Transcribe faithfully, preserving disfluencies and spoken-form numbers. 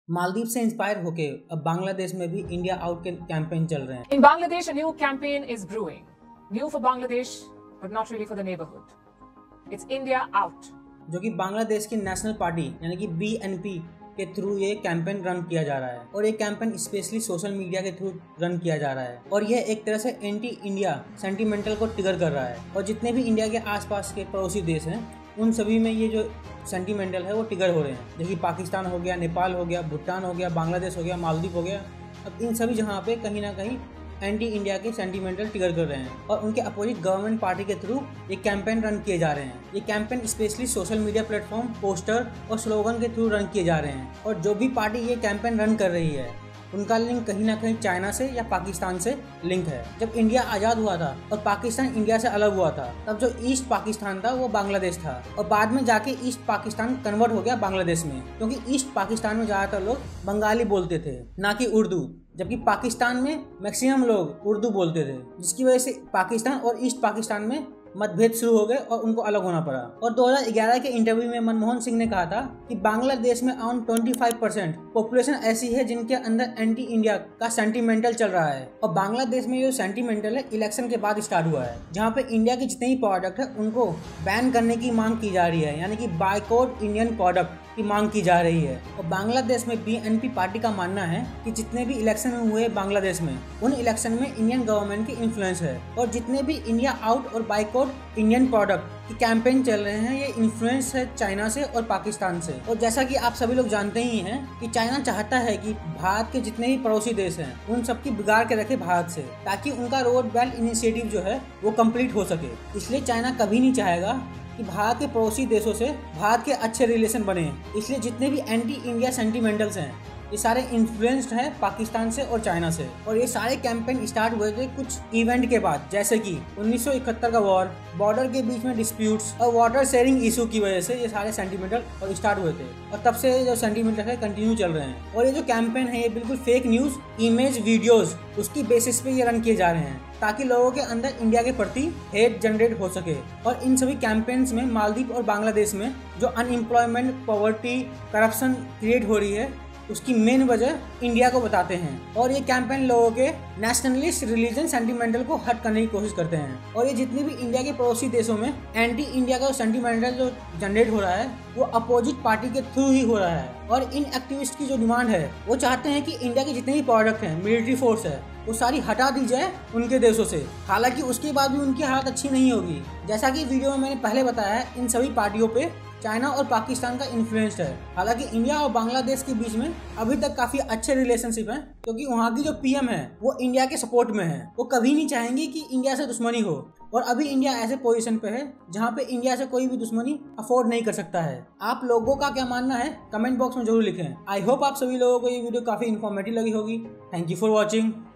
मालदीव से इंस्पायर होके अब बांग्लादेश में भी इंडिया आउट के कैंपेन चल रहे हैं। In Bangladesh, a new campaign is brewing. New for Bangladesh, but not really for the neighborhood. It's India out. जो कि बांग्लादेश की नेशनल पार्टी यानी कि बी एन पी के थ्रू ये कैंपेन रन किया जा रहा है और ये कैंपेन स्पेशली सोशल मीडिया के थ्रू रन किया जा रहा है और यह एक तरह से एंटी इंडिया सेंटिमेंटल को ट्रिगर कर रहा है और जितने भी इंडिया के आसपास के पड़ोसी देश हैं उन सभी में ये जो सेंटिमेंटल है वो ट्रिगर हो रहे हैं। जैसे कि पाकिस्तान हो गया, नेपाल हो गया, भूटान हो गया, बांग्लादेश हो गया, मालदीव हो गया। अब इन सभी जगह पे कहीं ना कहीं एंटी इंडिया के सेंटिमेंटल ट्रिगर कर रहे हैं और उनके अपोजिट गवर्नमेंट पार्टी के थ्रू ये कैंपेन रन किए जा रहे हैं। ये campaign specially social media platform, poster और स्लोगन के थ्रू रन किए जा रहे हैं और जो भी पार्टी ये कैंपेन रन कर रही है उनका लिंक कहीं ना कहीं चाइना से या पाकिस्तान से लिंक है। जब इंडिया आज़ाद हुआ था और पाकिस्तान इंडिया से अलग हुआ था तब जो ईस्ट पाकिस्तान था वो बांग्लादेश था और बाद में जाके ईस्ट पाकिस्तान कन्वर्ट हो गया बांग्लादेश में, क्योंकि ईस्ट पाकिस्तान में ज़्यादातर लोग बंगाली बोलते थे ना कि उर्दू, जबकि पाकिस्तान में मैक्सिमम लोग उर्दू बोलते थे, जिसकी वजह से पाकिस्तान और ईस्ट पाकिस्तान में मतभेद शुरू हो गए और उनको अलग होना पड़ा। और दो हज़ार ग्यारह के इंटरव्यू में मनमोहन सिंह ने कहा था कि बांग्लादेश में अराउंड पच्चीस परसेंट पॉपुलेशन ऐसी है जिनके अंदर एंटी इंडिया का सेंटिमेंटल चल रहा है और बांग्लादेश में जो सेंटिमेंटल है इलेक्शन के बाद स्टार्ट हुआ है, जहाँ पे इंडिया के जितने भी प्रोडक्ट है उनको बैन करने की मांग की जा रही है, यानी कि बायकॉट इंडियन प्रोडक्ट की मांग की जा रही है। और बांग्लादेश में बी एन पी पार्टी का मानना है कि जितने भी इलेक्शन हुए बांग्लादेश में उन इलेक्शन में इंडियन गवर्नमेंट की इन्फ्लुएंस है और जितने भी इंडिया आउट और बायकॉट इंडियन प्रोडक्ट की कैंपेन चल रहे हैं ये इन्फ्लुएंस है चाइना से और पाकिस्तान से। और जैसा कि आप सभी लोग जानते ही हैं कि चाइना चाहता है कि भारत के जितने भी पड़ोसी देश हैं उन सबकी बिगाड़ के रखे भारत से, ताकि उनका रोड बेल्ट इनिशिएटिव जो है वो कंप्लीट हो सके। इसलिए चाइना कभी नहीं चाहेगा कि भारत के पड़ोसी देशों से भारत के अच्छे रिलेशन बने। इसलिए जितने भी एंटी इंडिया सेंटिमेंटल्स हैं ये सारे इन्फ्लुएंस्ड है पाकिस्तान से और चाइना से। और ये सारे कैंपेन स्टार्ट हुए थे कुछ इवेंट के बाद, जैसे कि उन्नीस सौ इकहत्तर का वॉर, बॉर्डर के बीच में डिस्प्यूट्स और वाटर शेयरिंग इशू की वजह से ये सारे सेंटिमेंटल और स्टार्ट हुए थे और तब से जो सेंटिमेंटल है कंटिन्यू चल रहे हैं। और ये जो कैंपेन है ये बिल्कुल फेक न्यूज़, इमेज, वीडियोज उसकी बेसिस पे ये रन किए जा रहे हैं ताकि लोगों के अंदर इंडिया के प्रति हेट जनरेट हो सके। और इन सभी कैंपेन्स में मालदीव और बांग्लादेश में जो अनएम्प्लॉयमेंट, पॉवर्टी, करप्शन क्रिएट हो रही है उसकी मेन वजह इंडिया को बताते हैं। और ये कैंपेन लोगों के नेशनलिस्ट, रिलीजन, सेंटिमेंटल को हट करने की कोशिश करते हैं। और ये जितने भी इंडिया के पड़ोसी देशों में एंटी इंडिया का सेंटिमेंटल जो जनरेट हो रहा है वो अपोजिट पार्टी के थ्रू ही हो रहा है। और इन एक्टिविस्ट की जो डिमांड है वो चाहते हैं कि इंडिया के जितने भी प्रोडक्ट हैं, मिलिट्री फोर्स है, वो सारी हटा दी जाए उनके देशों से। हालांकि उसके बाद भी उनकी हालत अच्छी नहीं होगी। जैसा कि वीडियो में मैंने पहले बताया है, इन सभी पार्टियों पे चाइना और पाकिस्तान का इन्फ्लुएंस है। हालांकि इंडिया और बांग्लादेश के बीच में अभी तक काफी अच्छे रिलेशनशिप हैं, क्योंकि वहाँ की जो पीएम है वो इंडिया के सपोर्ट में है। वो कभी नहीं चाहेंगे कि इंडिया से दुश्मनी हो और अभी इंडिया ऐसे पोजीशन पे है जहाँ पे इंडिया से कोई भी दुश्मनी अफोर्ड नहीं कर सकता है। आप लोगों का क्या मानना है कमेंट बॉक्स में जरूर लिखें। आई होप आप सभी लोगों को ये वीडियो काफी इन्फॉर्मेटिव लगी होगी। Thank you for watching.